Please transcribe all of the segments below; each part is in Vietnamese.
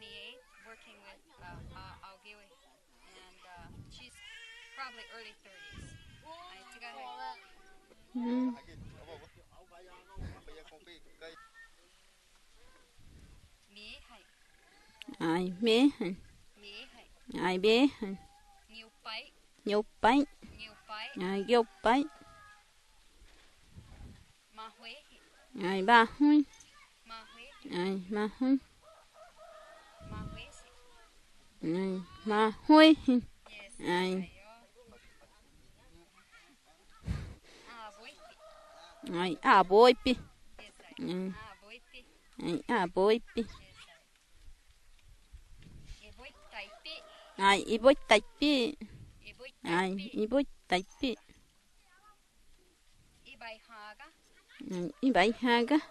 28, working with Aogiwi, and she's probably early 30s. Ừ. Ai bé ai bé nhục bánh ai gốc bánh ai ba huy ai ma huy ai ma huy ai ai à bôi pi ai à bôi pi ai i bôi tay pi ai i bôi tay pi i bảy ha ga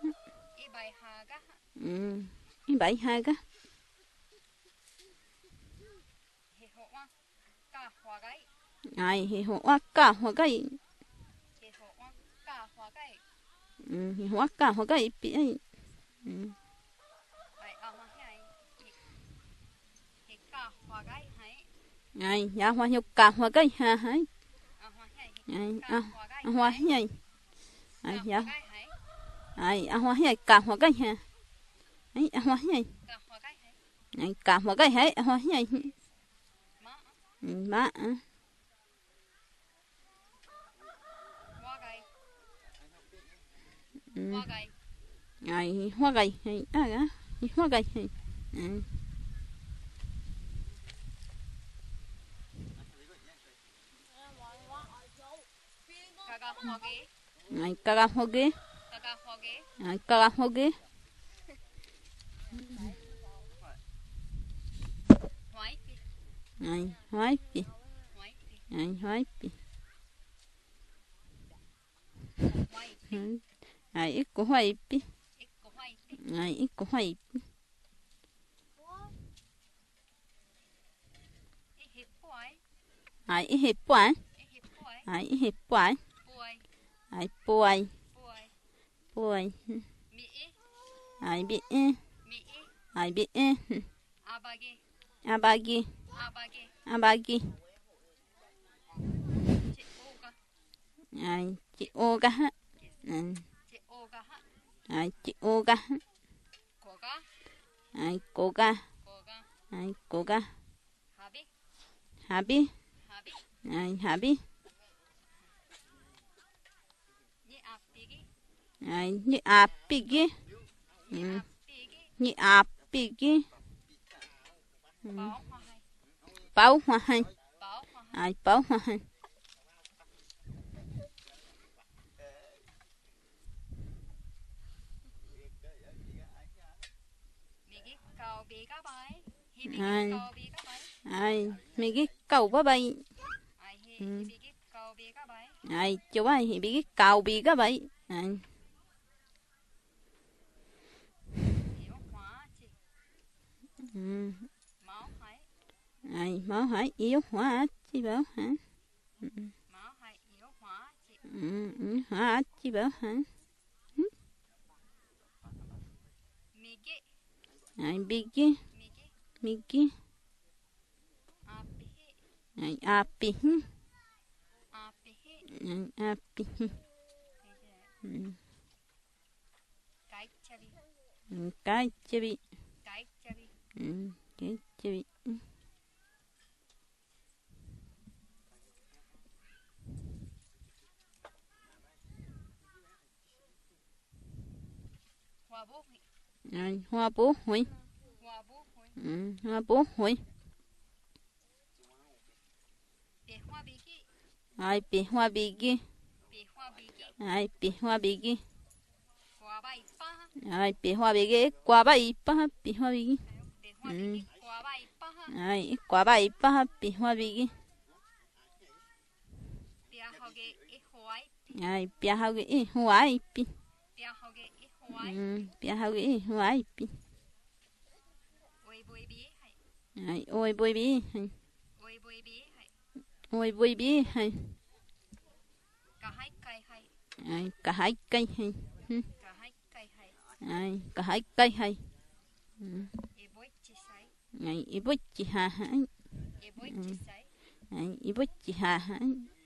i bảy ha ga ai hi ho wa ka ho ga i hi ho ka ho ga i pi ai ai ya hoa hiu ka hoa ga ha hai ai a hoa hi ai ya ai a hoa hi ka hoa ga ha ai a hoa hi ai ka hoa ga hai a hoa hi ma ai hoa gầy hay à gà hoa gầy hay ai caga hoge ai caga hoge ai hoai pi ai hoai pi ai ít của hoai pi ai ít của hoai pi ai ít hiệp quái ai ít hiệp quái ai puai puai ai bị ai bị abagi abagi ai chị ô ga ai chị ô ga ai cô ga ai cô ga habi ai habi ai như áp pigi như áp pigi bao hoa hành ai bao hoa hành ai ai mi cái cầu bá bay ai chú ai thì bị cái cầu bị cái bay ai ai máu hải yếu hóa chi bảo hả hóa chi bảo hả ai bị cái Miki ai api api cái chabi cái chabi ai hoa bố huy hoa bố huy ai bị hoa bigi ai bị hoa bigi ai bị hoa bigi qua bay pa bị hoa bigi ai qua bay pa bị hoa bigi ai bia hao cái hoa pi bia hao cái hoa pi ai ôi bôi bi ôi bôi bi hay ai cả hai cây hay ai cả hai cây hay Ai, i bút chị hà hả? e boi chi sai. Ai, i bút chị hà hả?